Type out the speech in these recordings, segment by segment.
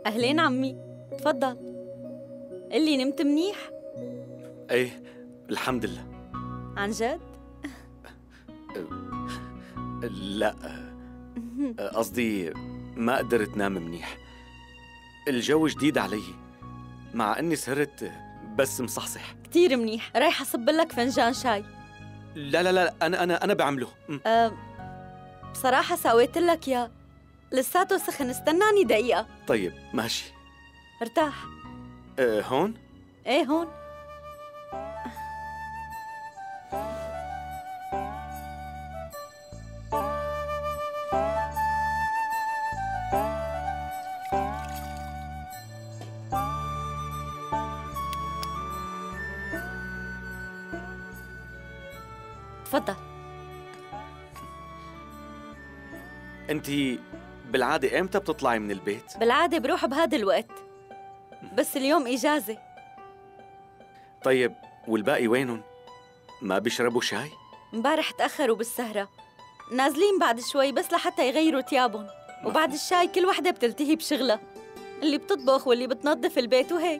أهلين عمي، تفضل. قلي نمت منيح؟ ايه الحمد لله. عن جد؟ لا، قصدي ما قدرت نام منيح. الجو جديد علي، مع اني سهرت بس مصحصح. كتير منيح، رايحة أصب لك فنجان شاي. لا لا لا، انا بعمله. بصراحة سويت لك يا لساته سخن، استناني دقيقة. طيب ماشي. ارتاح. هون؟ ايه هون. تفضل. انتي بالعادة امتى بتطلعي من البيت؟ بالعادة بروح بهذا الوقت، بس اليوم إجازة. طيب والباقي وينهم؟ ما بيشربوا شاي؟ امبارح تأخروا بالسهرة، نازلين بعد شوي بس لحتى يغيروا ثيابهم، وبعد الشاي كل وحدة بتلتهي بشغلها، اللي بتطبخ واللي بتنظف البيت وهيك.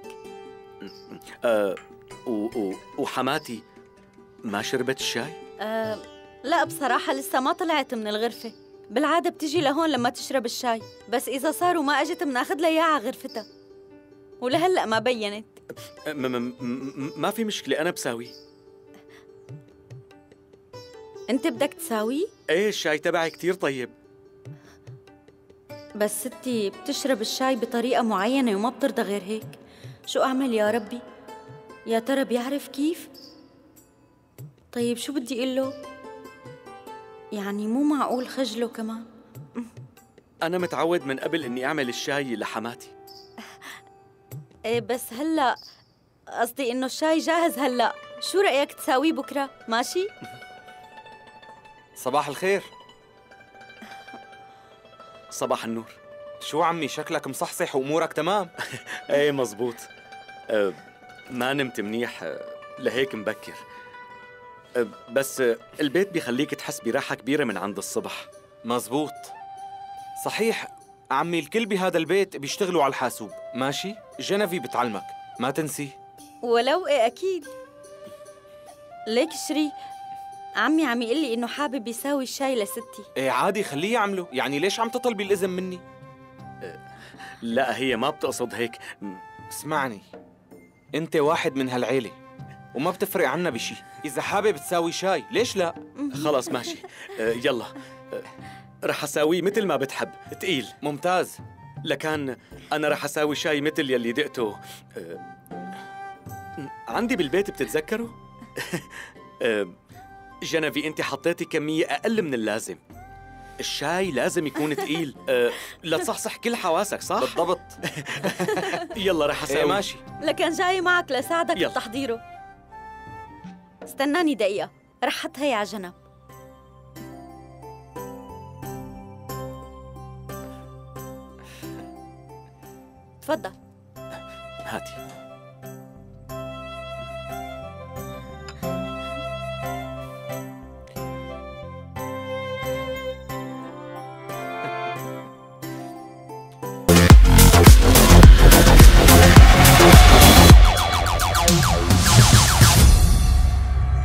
وحماتي ما شربت الشاي؟ لا بصراحة لسه ما طلعت من الغرفة، بالعادة بتجي لهون لما تشرب الشاي، بس إذا صار وما أجت بناخذ لها إياه على غرفتها، ولهلأ ما بينت. ما في مشكلة، أنا بساوي. أنت بدك تساوي؟ إيه الشاي تبعي كتير طيب. بس ستي بتشرب الشاي بطريقة معينة وما بترضى غير هيك. شو أعمل يا ربي؟ يا ترى بيعرف كيف؟ طيب شو بدي أقول له؟ يعني مو معقول خجله كمان. أنا متعود من قبل إني أعمل الشاي لحماتي. إيه بس هلأ قصدي إنه الشاي جاهز هلأ، شو رأيك تساويه بكرة؟ ماشي؟ صباح الخير. صباح النور. شو عمي شكلك مصحصح وأمورك تمام؟ ايه مزبوط. ما نمت منيح، لهيك مبكر. بس البيت بيخليك تحس براحة كبيرة من عند الصبح. مزبوط. صحيح عمي الكل بهذا البيت بيشتغلوا على الحاسوب، ماشي؟ جنفي بتعلمك، ما تنسي. ولو إيه أكيد. ليك شري عمي عم يقول لي إنه حابب يساوي الشاي لستي. ايه عادي خليه يعمله، يعني ليش عم تطلبي الإذن مني؟ لا هي ما بتقصد هيك. اسمعني، انت واحد من هالعيلة وما بتفرق عنا بشي، إذا حابب تساوي شاي ليش لا؟ خلاص ماشي. يلا رح أساويه مثل ما بتحب، تقيل. ممتاز. لكان أنا رح أساوي شاي مثل يلي دقته عندي بالبيت، بتتذكروا؟ جنفي أنت حطيتي كمية أقل من اللازم. الشاي لازم يكون تقيل لتصحصح كل حواسك، صح؟ بالضبط. يلا رح أساوي. ايه ماشي. لكن جاي معك لساعدك يلا. بتحضيره. استناني دقيقة، رح حط هي على جنب. تفضل. هاتي.